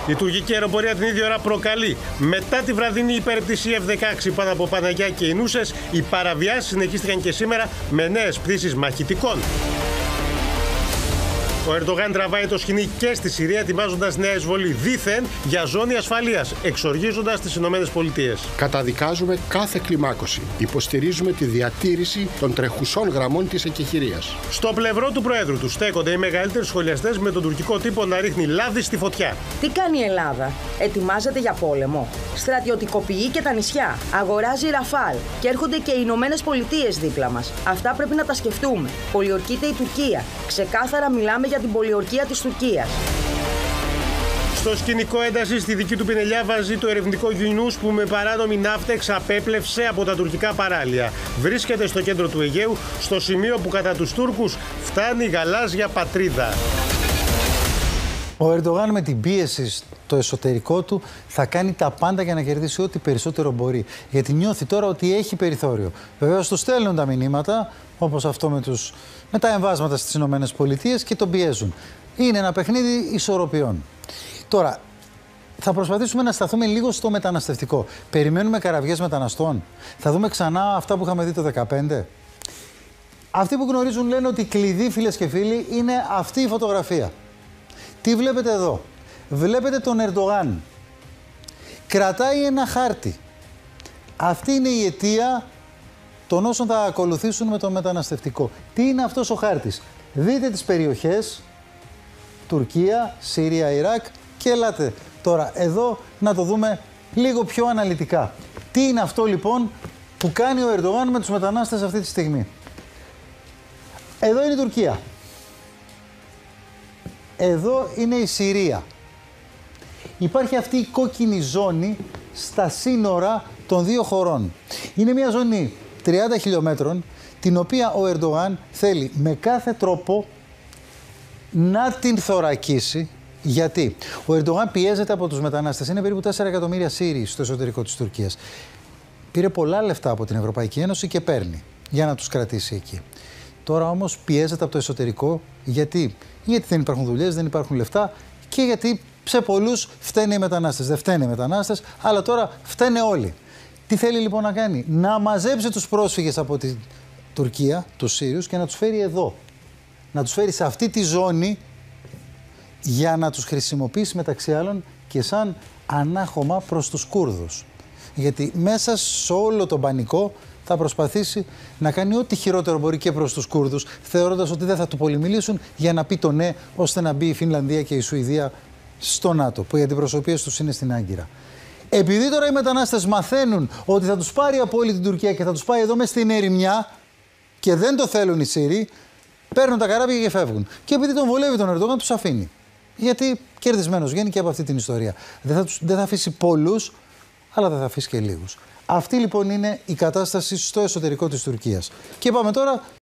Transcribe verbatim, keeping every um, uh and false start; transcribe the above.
Η τουρκική αεροπορία την ίδια ώρα προκαλεί. Μετά τη βραδινή υπερπτήση εφ δεκαέξι πάνω από Παναγιά και Ινούσες, οι παραβιάσεις συνεχίστηκαν και σήμερα με νέες πτήσεις μαχητικών. Ο Ερντογάν τραβάει το σκηνή και στη Συρία, ετοιμάζοντας νέα εισβολή δήθεν για ζώνη ασφαλείας, εξοργίζοντας τις Ηνωμένες Πολιτείες. Καταδικάζουμε κάθε κλιμάκωση. Υποστηρίζουμε τη διατήρηση των τρεχουσών γραμμών της εκεχηρίας. Στο πλευρό του Προέδρου του στέκονται οι μεγαλύτεροι σχολιαστές με τον τουρκικό τύπο να ρίχνει λάδι στη φωτιά. Τι κάνει η Ελλάδα? Ετοιμάζεται για πόλεμο. Στρατιωτικοποιεί και τα νησιά. Αγοράζει Ραφάλ. Και έρχονται και οι Ηνωμένες Πολιτείες δίπλα μας. Αυτά πρέπει να τα σκεφτούμε. Πολιορκείται η Τουρκία. Ξεκάθαρα μιλάμε για την πολιορκία της Τουρκίας. Στο σκηνικό ένταση στη δική του πινελιά βάζει το ερευνητικό Γιουνούς που με παράνομη ναύτεξ απέπλευσε από τα τουρκικά παράλια. Βρίσκεται στο κέντρο του Αιγαίου, στο σημείο που κατά τους Τούρκους φτάνει η γαλάζια πατρίδα. Ο Ερντογάν με την πίεση στο εσωτερικό του θα κάνει τα πάντα για να κερδίσει ό,τι περισσότερο μπορεί. Γιατί νιώθει τώρα ότι έχει περιθώριο. Βεβαίως του στέλνουν τα μηνύματα, όπως αυτό με, τους, με τα εμβάσματα στις Ηνωμένες Πολιτείες και τον πιέζουν. Είναι ένα παιχνίδι ισορροπιών. Τώρα, θα προσπαθήσουμε να σταθούμε λίγο στο μεταναστευτικό. Περιμένουμε καραβιές μεταναστών. Θα δούμε ξανά αυτά που είχαμε δει το δύο χιλιάδες δεκαπέντε. Αυτοί που γνωρίζουν λένε ότι κλειδί, φίλες και φίλοι, είναι αυτή η φωτογραφία. Τι βλέπετε εδώ? Βλέπετε τον Ερντογάν. Κρατάει ένα χάρτη. Αυτή είναι η αιτία των όσων θα ακολουθήσουν με το μεταναστευτικό. Τι είναι αυτός ο χάρτης? Δείτε τις περιοχές Τουρκία, Συρία, Ιράκ και ελάτε τώρα εδώ να το δούμε λίγο πιο αναλυτικά. Τι είναι αυτό λοιπόν που κάνει ο Ερντογάν με τους μετανάστες αυτή τη στιγμή? Εδώ είναι η Τουρκία. Εδώ είναι η Συρία. Υπάρχει αυτή η κόκκινη ζώνη στα σύνορα των δύο χωρών. Είναι μια ζώνη τριάντα χιλιόμετρων, την οποία ο Ερντογάν θέλει με κάθε τρόπο να την θωρακίσει. Γιατί? Ο Ερντογάν πιέζεται από τους μετανάστες. Είναι περίπου τέσσερα εκατομμύρια Σύριοι στο εσωτερικό της Τουρκίας. Πήρε πολλά λεφτά από την Ευρωπαϊκή Ένωση και παίρνει για να τους κρατήσει εκεί. Τώρα όμως πιέζεται από το εσωτερικό. Γιατί? Γιατί δεν υπάρχουν δουλειές, δεν υπάρχουν λεφτά και γιατί σε πολλούς φταίνε οι μετανάστες. Δεν φταίνε οι μετανάστες, αλλά τώρα φταίνε όλοι. Τι θέλει λοιπόν να κάνει? Να μαζέψει τους πρόσφυγες από την Τουρκία, τους Σύριους, και να τους φέρει εδώ. Να τους φέρει σε αυτή τη ζώνη για να τους χρησιμοποιήσει μεταξύ άλλων και σαν ανάχωμα προς τους Κούρδους. Γιατί μέσα σε όλο τον πανικό θα προσπαθήσει να κάνει ό,τι χειρότερο μπορεί και προς τους Κούρδους, θεωρώντας ότι δεν θα του πολυμιλήσουν, για να πει το ναι, ώστε να μπει η Φινλανδία και η Σουηδία στο ΝΑΤΟ, που οι αντιπροσωπείες τους είναι στην Άγκυρα. Επειδή τώρα οι μετανάστες μαθαίνουν ότι θα τους πάρει από όλη την Τουρκία και θα τους πάει εδώ μες στην ερημιά και δεν το θέλουν οι Σύριοι, παίρνουν τα καράβια και φεύγουν. Και επειδή τον βολεύει τον Ερντογάν, τους αφήνει. Γιατί κερδισμένος βγαίνει και από αυτή την ιστορία. Δεν θα, τους, δεν θα αφήσει πολλούς, αλλά δεν θα αφήσει και λίγους. Αυτή λοιπόν είναι η κατάσταση στο εσωτερικό της Τουρκίας. Και πάμε τώρα